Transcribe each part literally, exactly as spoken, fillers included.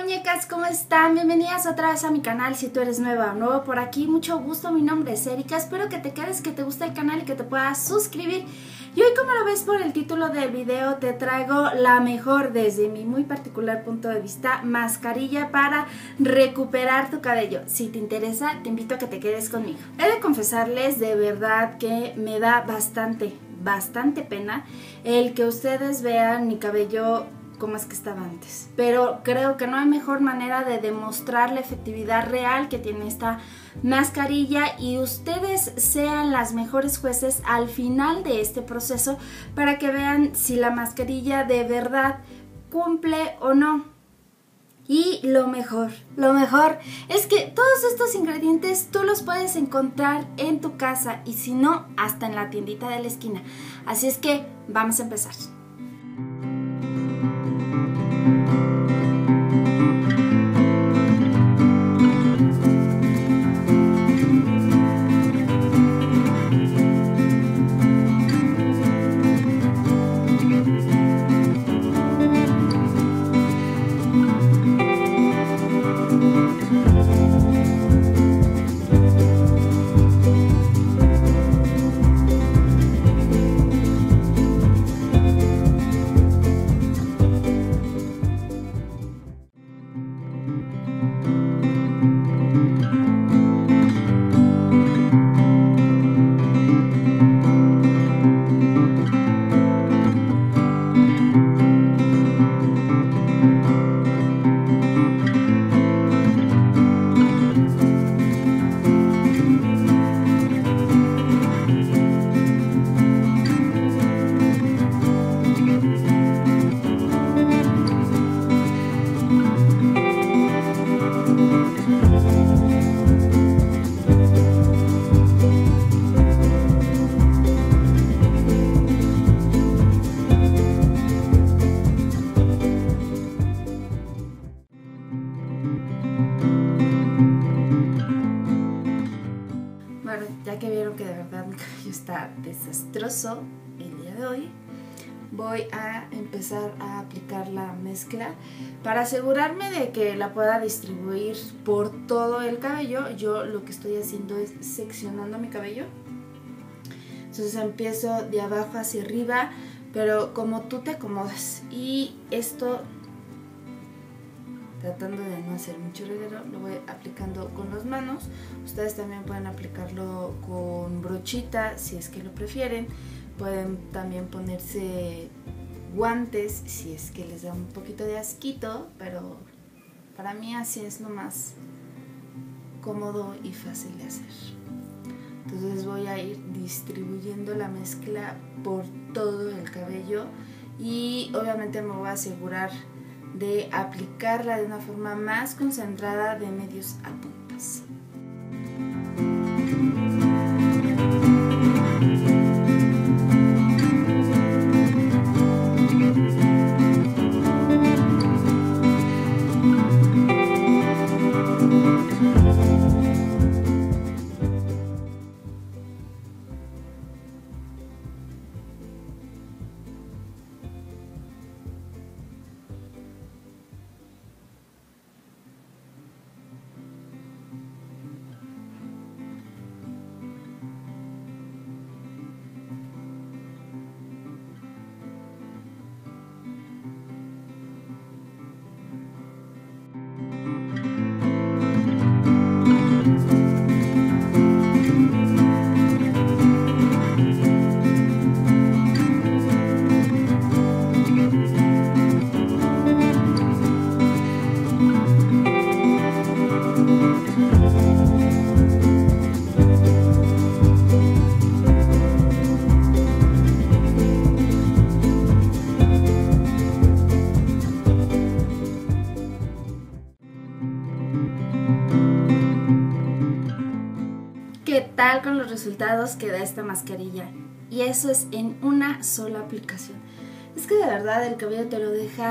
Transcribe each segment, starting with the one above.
muñecas, ¿cómo están? Bienvenidas otra vez a mi canal. Si tú eres nueva o nuevo por aquí, mucho gusto, mi nombre es Erika. Espero que te quedes, que te guste el canal y que te puedas suscribir. Y hoy, como lo ves por el título del video, te traigo la mejor, desde mi muy particular punto de vista, mascarilla para recuperar tu cabello. Si te interesa, te invito a que te quedes conmigo. He de confesarles de verdad que me da bastante, bastante pena el que ustedes vean mi cabello como es que estaba antes, pero creo que no hay mejor manera de demostrar la efectividad real que tiene esta mascarilla y ustedes sean las mejores jueces al final de este proceso para que vean si la mascarilla de verdad cumple o no. Y lo mejor, lo mejor es que todos estos ingredientes tú los puedes encontrar en tu casa y si no, hasta en la tiendita de la esquina. Así es que vamos a empezar. Bueno, ya que vieron que de verdad mi cabello está desastroso el día de hoy, voy a empezar a aplicar la mezcla para asegurarme de que la pueda distribuir por todo el cabello. Yo lo que estoy haciendo es seccionando mi cabello. Entonces empiezo de abajo hacia arriba, pero como tú te acomodas. Y esto, tratando de no hacer mucho reguero, lo voy aplicando con las manos. Ustedes también pueden aplicarlo con brochita si es que lo prefieren. Pueden también ponerse guantes si es que les da un poquito de asquito, pero para mí así es lo más cómodo y fácil de hacer. Entonces voy a ir distribuyendo la mezcla por todo el cabello y obviamente me voy a asegurar de aplicarla de una forma más concentrada, de medios a puntas. ¿Qué tal con los resultados que da esta mascarilla? Y eso es en una sola aplicación. Es que de verdad el cabello te lo deja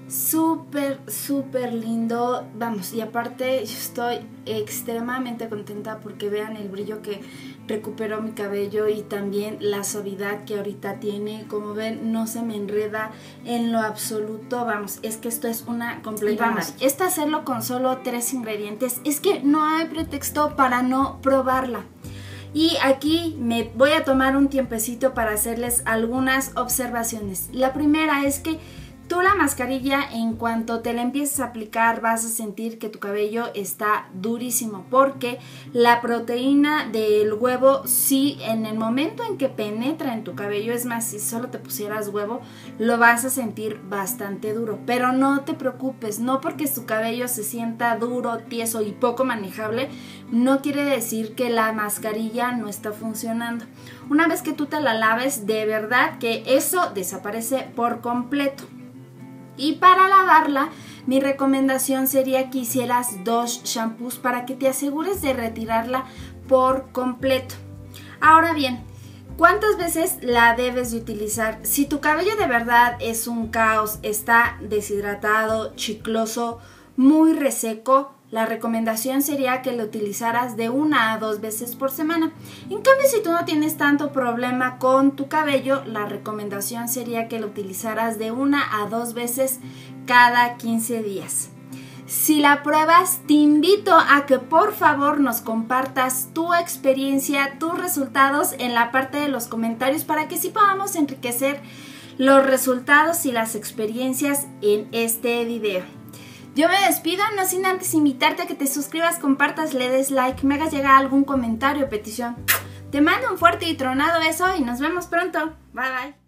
súper, súper lindo. Vamos, y aparte yo estoy extremadamente contenta porque vean el brillo que recuperó mi cabello y también la suavidad que ahorita tiene. Como ven, no se me enreda en lo absoluto. Vamos, es que esto es una completa. Y vamos, este hacerlo con solo tres ingredientes, es que no hay pretexto para no probarla. Y aquí me voy a tomar un tiempecito para hacerles algunas observaciones. La primera es que tú la mascarilla, en cuanto te la empieces a aplicar, vas a sentir que tu cabello está durísimo, porque la proteína del huevo, sí, en el momento en que penetra en tu cabello, es más, si solo te pusieras huevo, lo vas a sentir bastante duro. Pero no te preocupes, no porque tu cabello se sienta duro, tieso y poco manejable, no quiere decir que la mascarilla no está funcionando. Una vez que tú te la laves, de verdad que eso desaparece por completo. Y para lavarla, mi recomendación sería que hicieras dos shampoos para que te asegures de retirarla por completo. Ahora bien, ¿cuántas veces la debes de utilizar? Si tu cabello de verdad es un caos, está deshidratado, chicloso, muy reseco, la recomendación sería que lo utilizaras de una a dos veces por semana. En cambio, si tú no tienes tanto problema con tu cabello, la recomendación sería que lo utilizaras de una a dos veces cada quince días. Si la pruebas, te invito a que por favor nos compartas tu experiencia, tus resultados en la parte de los comentarios para que sí podamos enriquecer los resultados y las experiencias en este video. Yo me despido, no sin antes invitarte a que te suscribas, compartas, le des like, me hagas llegar algún comentario o petición. Te mando un fuerte y tronado beso y nos vemos pronto. Bye bye.